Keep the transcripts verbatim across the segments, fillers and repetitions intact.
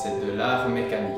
c'est de l'art mécanique.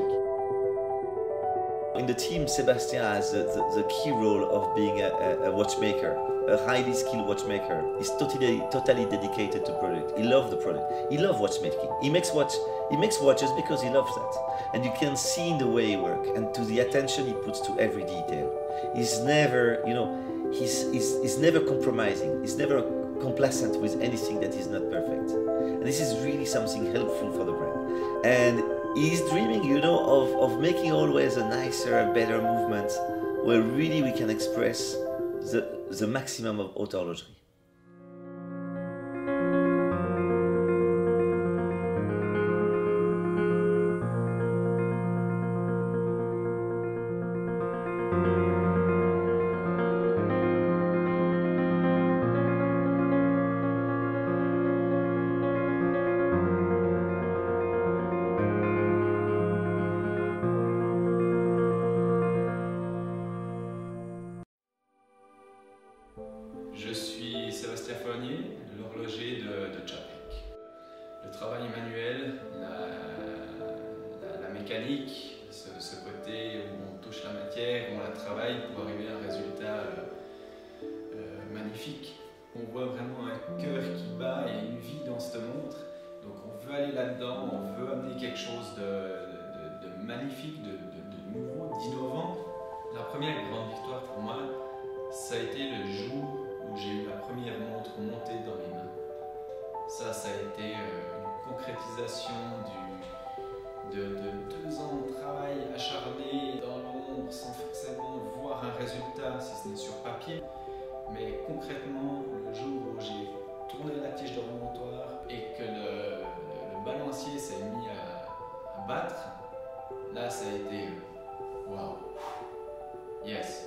In the team, Sebastien has the, the, the key role of being a, a, a watchmaker, a highly skilled watchmaker. He's totally, totally dedicated to product. He loves the product. He loves watchmaking. He makes watch, he makes watches because he loves that. And you can see in the way he works and to the attention he puts to every detail. He's never, you know, he's, he's, he's never compromising. He's never complacent with anything that is not perfect. And this is really something helpful for the brand. And he's dreaming, you know, of, of making always a nicer, better movement where really we can express the, the maximum of haute horlogerie. Je suis Sebastien, l'horloger de, de Czapek. Le travail manuel, la, la, la mécanique, ce, ce côté où on touche la matière, où on la travaille pour arriver à un résultat euh, euh, magnifique. On voit vraiment un cœur qui bat et une vie dans cette montre. Donc on veut aller là-dedans, on veut amener quelque chose de, de, de, de magnifique, de, de, de nouveau, d'innovant. La première grande victoire pour moi, ça a été le jour où j'ai eu la première montre montée dans les mains. Ça, ça a été euh, une concrétisation du, de, de deux ans de travail acharné dans l'ombre sans forcément voir un résultat, si ce n'est sur papier. Mais concrètement, le jour où j'ai tourné la tige de remontoir et que le, le, le balancier s'est mis à, à battre, là, ça a été waouh, yes.